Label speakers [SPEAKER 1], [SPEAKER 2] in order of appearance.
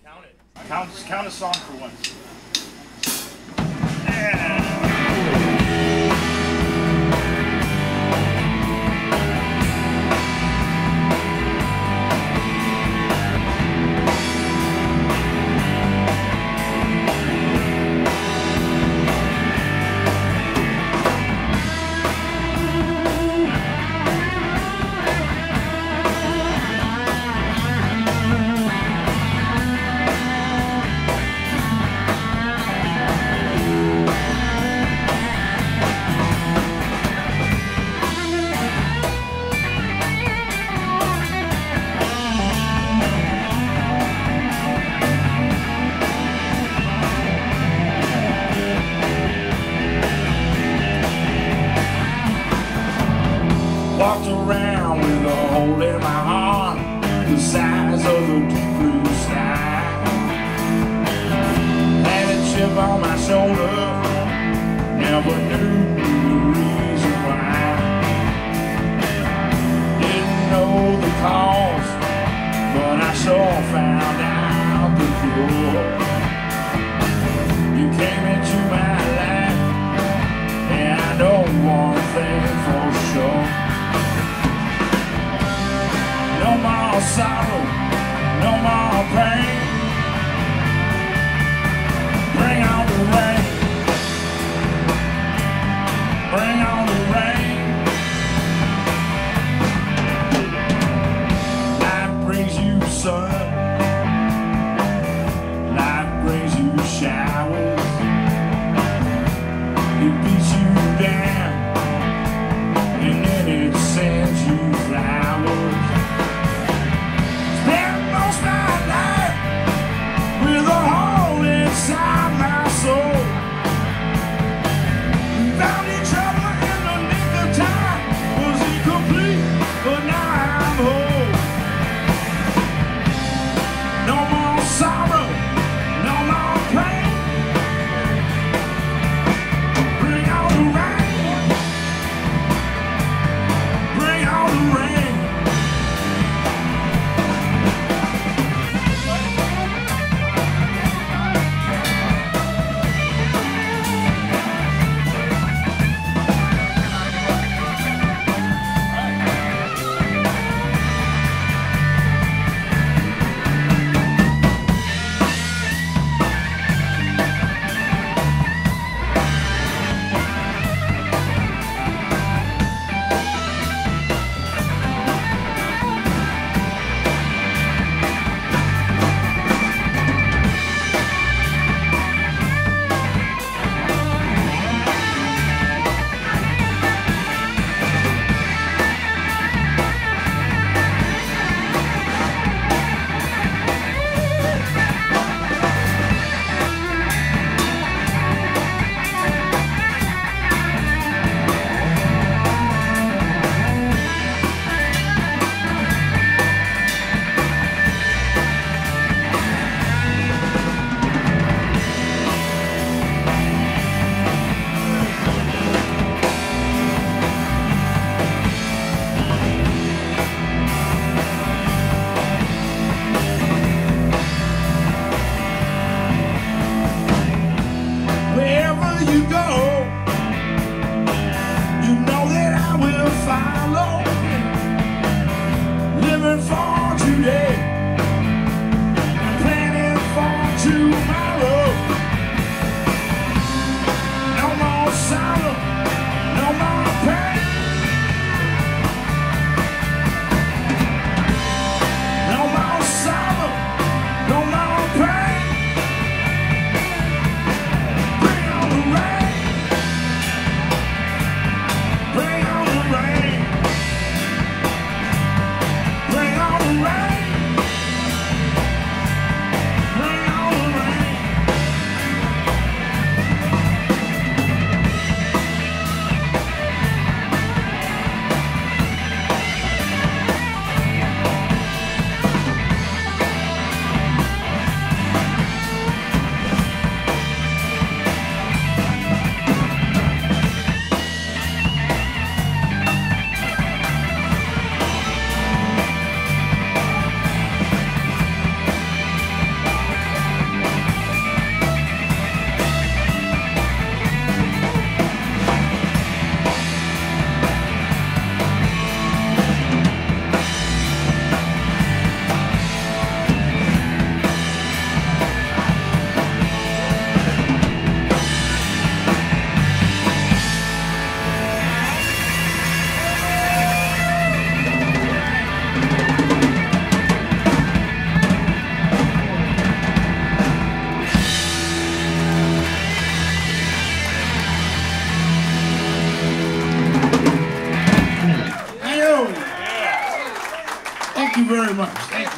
[SPEAKER 1] Count it. Count a song for once.
[SPEAKER 2] Walked around with a hole in my heart the size of the deep blue sky. Had a chip on my shoulder, never knew the reason why. Didn't know the cause, but I sure found out the cure. You came into my life, and I know one thing for sure. No more sorrow, no more pain. Bring on the rain. Bring on the rain. Life brings you sun. Life brings you showers. It beats you down, and then it sends you flowers. With a hole inside my soul, we found each other in the nick of time. Was incomplete, but now I'm whole. No more sorrow, no more pain. Bring on the rain. Bring on the rain. much. Thank you.